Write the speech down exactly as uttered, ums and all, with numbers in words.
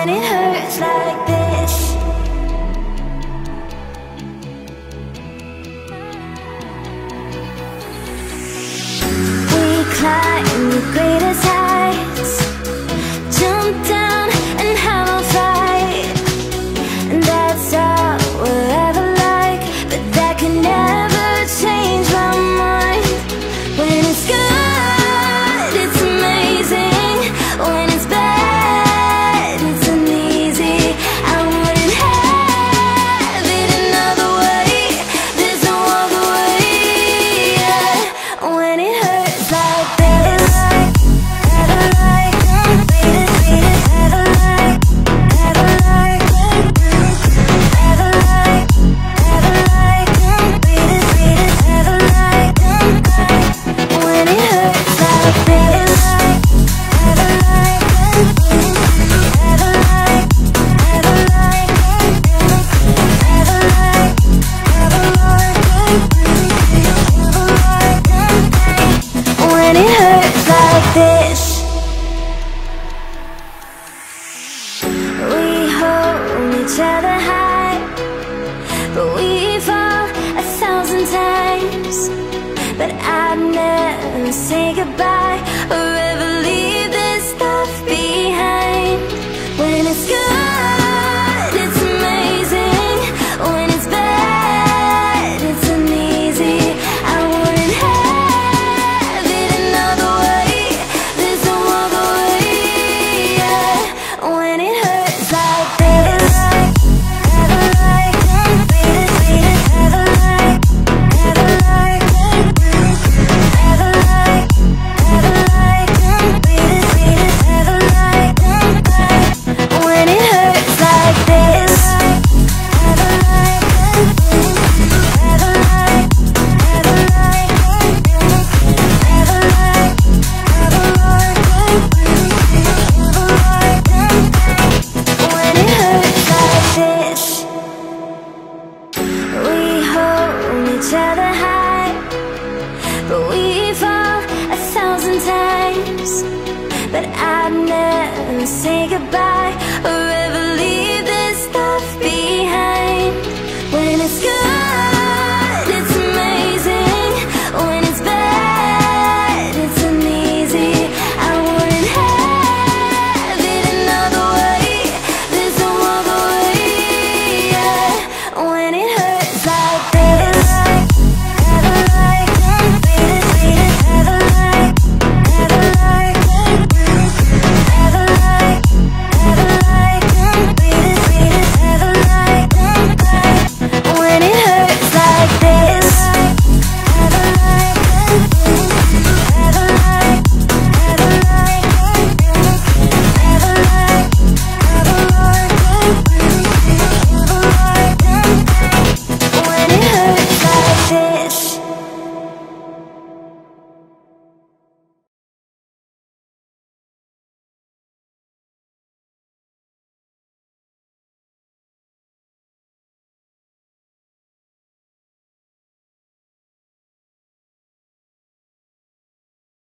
when it hurts like this. We climb the greatest heights, jump down and have a fight, and that's all we'll ever like. But that can never change my mind. When it's good, it's amazing. When it's bad, it's uneasy. I wouldn't have it another way. There's no other way. Yeah. When it hurts like this, ever like, beat it, beat it, ever like, ever like, ever like, ever like, beat it, beat it, ever like. When it hurts like this, ever like, ever like, ever like, ever like, ever like, when it hurts like this. We hold each other high, but we fall a thousand times. But I'd never say goodbye or ever leave this stuff behind. When it's good, it's amazing. When it's bad, it's uneasy. I wouldn't have it another way. There's no other way. Yeah. When it hurts like this, ever like, beat it, beat it, ever like, ever like, ever like, ever like, beat it, beat it, ever like. When it hurts like this, ever like, ever like, ever like, ever like, ever like, when it hurts like this. We hold each other high, but we fall a thousand times. But I'd never say goodbye